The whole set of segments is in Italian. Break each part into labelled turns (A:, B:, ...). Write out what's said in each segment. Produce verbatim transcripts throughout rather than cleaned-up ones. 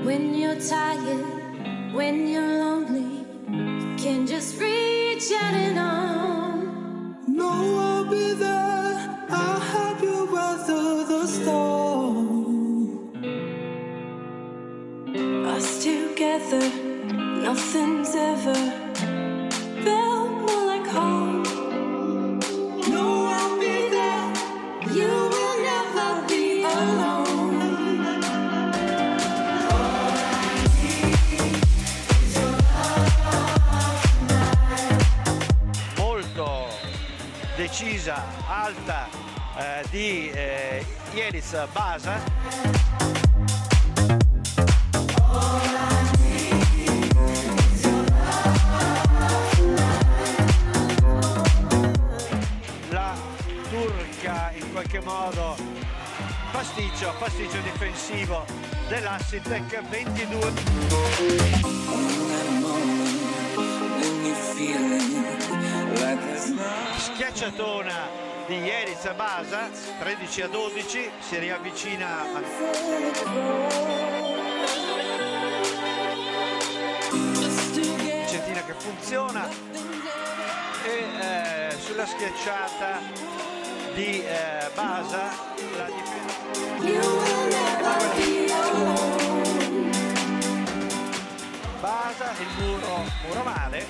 A: When you're tired, when you're lonely, you can just reach out and on.
B: No, I'll be there, I'll help you weather the storm.
A: Us together, nothing's ever felt more like home.
B: No, I'll be there,
A: You will never be alone.
C: Molto decisa, alta eh, di eh, Elis Basa. La turca in qualche modo pasticcio, pasticcio difensivo dell'Assitec ventidue. Schiacciatona di Elis Basa, tredici a dodici, si riavvicina a... Vicentina che funziona e eh, sulla schiacciata di eh, Basa la difesa.
A: You will never be alone.
C: Basa, il muro, muro male.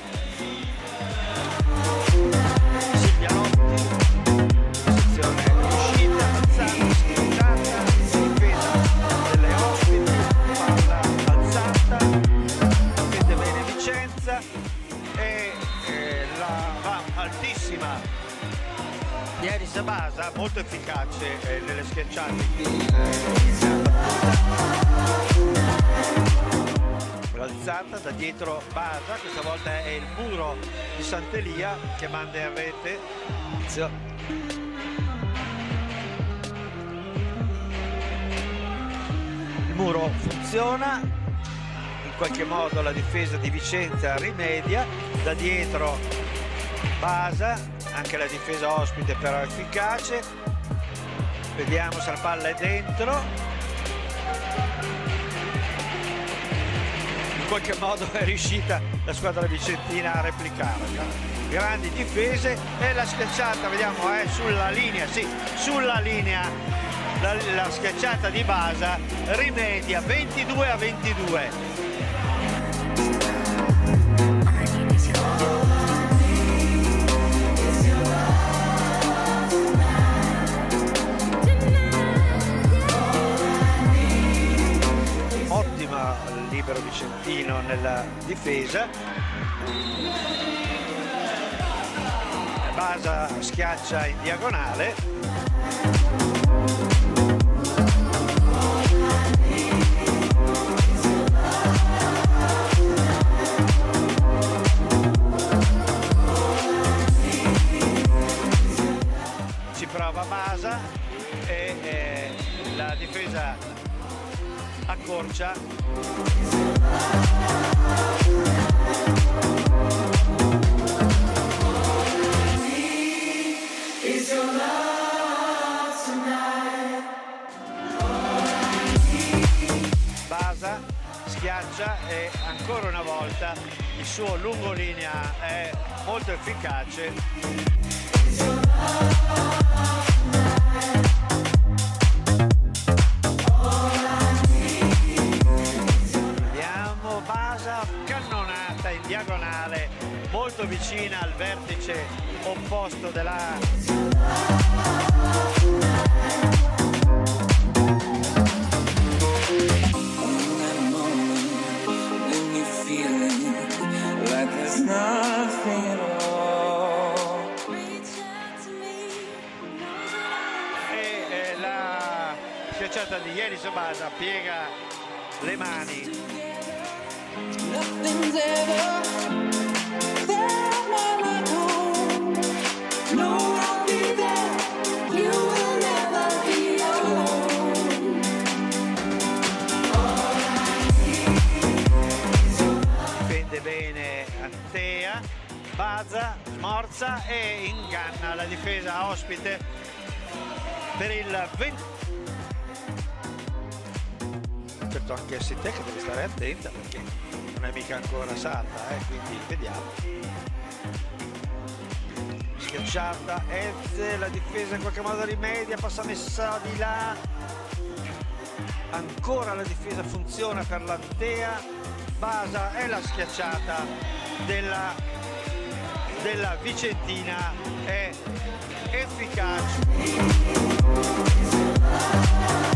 C: Silvia Lotti, posizione riuscita, alzata, schiacciata, difesa delle ospiti, palla alzata, vede bene Vicenza e eh, la va altissima di Elis Basa, molto efficace eh, nelle schiacciate di eh, l'alzata da dietro Basa, questa volta è il muro di Sant'Elia che manda in rete. Il muro funziona, in qualche modo la difesa di Vicenza rimedia, da dietro Basa, anche la difesa ospite però efficace. Vediamo se la palla è dentro. In qualche modo è riuscita la squadra vicentina a replicare. Grandi difese e la schiacciata, vediamo, è sulla linea, sì, sulla linea la, la schiacciata di Basa rimedia ventidue a ventidue. Libero vicentino nella difesa. Basa schiaccia in diagonale. Ci prova Basa e eh, la difesa accorcia. Basa schiaccia e ancora una volta il suo lungolinea è molto efficace. Cannonata in diagonale molto vicina al vertice opposto della e eh, la schiacciata di Elis Basa piega le mani.
B: nothing's ever felt more like home. No, I'll be there, you will never be alone.
C: Difende bene Antea, Basa, smorza e inganna la difesa ospite per il venti. ripeto anche a Site che deve stare attenta perché non è mica ancora salta, eh, quindi vediamo. Schiacciata Ezze, la difesa in qualche modo rimedia, passa messa di là, ancora la difesa funziona per l'Antea, Basa è la schiacciata della, della Vicentina, è efficace.